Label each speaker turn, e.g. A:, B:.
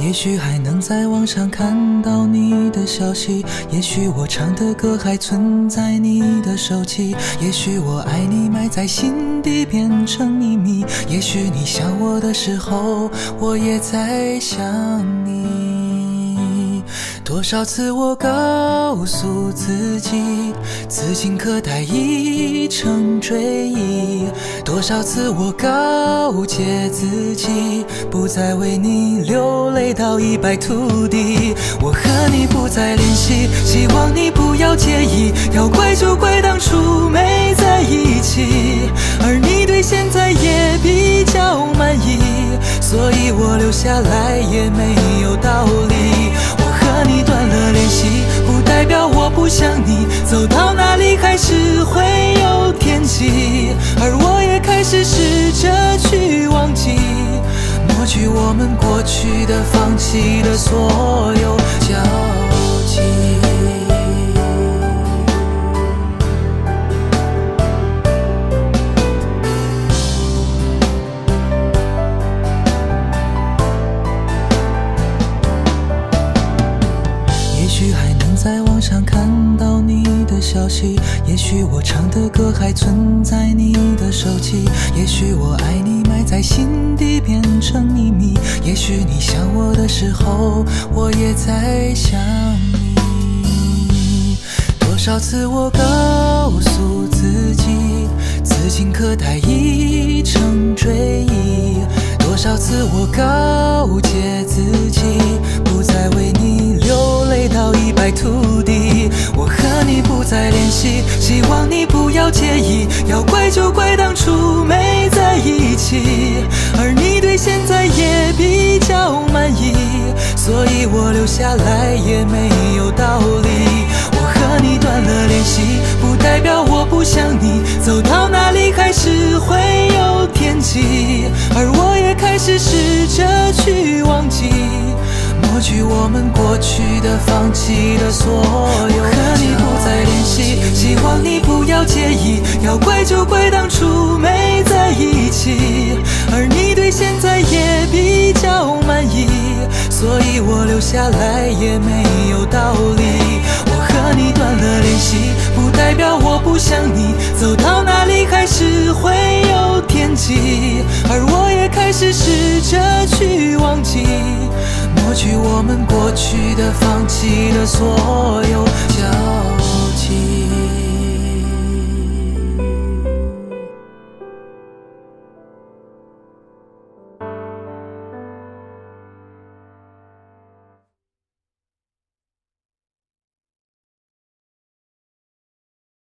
A: 也许还能在网上看到你的消息，也许我唱的歌还存在你的手机，也许我爱你埋在心底变成秘密，也许你想我的时候，我也在想你。多少次我告诉自己，此情可待已成追忆，多少次我告诫自己，不再为你流泪到一败涂地。我和你不再联系，希望你不要介意，要怪就怪当初没在一起，而你对现在也比较满意，所以我留下来也没有道理。我和你断了联系，不代表我不想你，走到哪里还是会有天际，而我也开始试着去忘记，抹去我们过去的、放弃的所有交集。也许还能在网上看到你的消息，也许我唱的歌还存在你的手机，也许我爱你埋在心底变成秘密，也许你想我的时候，我也在想你。多少次我告诉自己，此情可待已成追忆，多少次我告诫自己，不再为你流泪到一败涂地。我和你不再联系，希望你不要介意，要怪就怪当初没在一起，而你对现在也比较满意，所以我留下来也没有道理。我和你断了联系，不代表我不想你，走到哪里还是会有天际，而我也开始试着去忘记，抹去我们过去的、放弃的所有。我和你不再联系，希望你不要介意，要怪就怪当初没在一起，而你对现在也比较满意，所以我留下来也没有道理。我和你断了联系，不代表我不想你，走到哪里还是会有天际，而我也开始试着去忘记，抹去我们过去的、放弃的所有交集。